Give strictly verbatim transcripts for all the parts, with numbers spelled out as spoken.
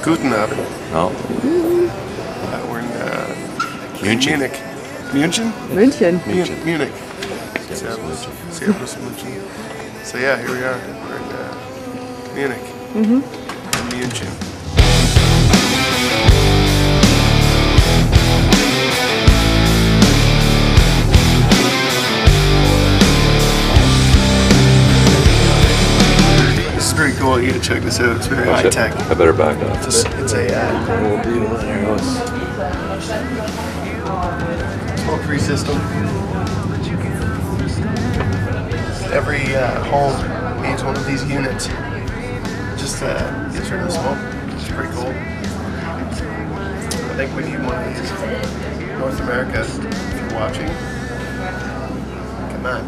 Guten Abend. Oh. Uh, we're in uh, München. Munich. München? München. München. Munich. Servus. Servus München. So yeah, here we are. We're in uh, Munich. Mm-hmm. München. This is very cool. You gotta check this out. It's very high tech. I better back off. It's, it's a uh, smoke-free system. Every uh, home needs one of these units. Just uh, gets rid of the smoke. It's pretty cool. I think we need one of these. North America, if you're watching, come on.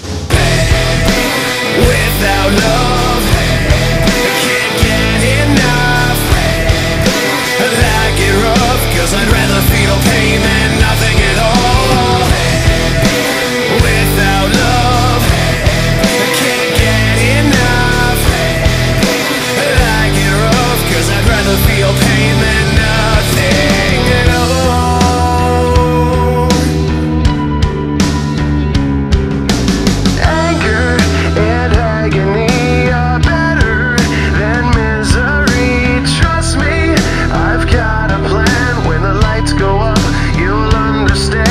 Without love, I can't get enough. I like it rough, cause I'd rather feel pain than nothing at all. Without love, I can't get enough. I like it rough, cause I'd rather feel pain than nothing at all. Anger and agony are better than misery. Trust me, I've got a plan. When the lights go up, you'll understand.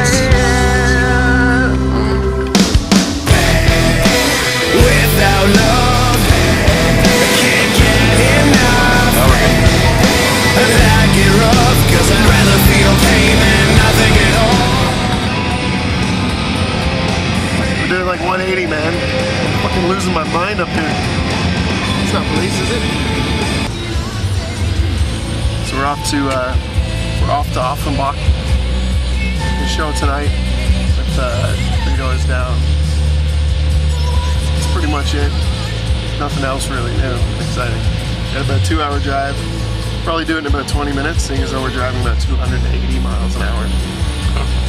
Without love, I can't get enough. I like it rough, cause I'd rather feel pain than nothing at all. We're doing like one eighty, man. I'm fucking losing my mind up here. It's not police, is it? So we're off to uh, we're off to Offenbach. The show tonight with uh, three doors down. That's pretty much it. Nothing else really new, exciting. Got about a two-hour drive. Probably do it in about twenty minutes, seeing as though we're driving about two hundred eighty miles an hour.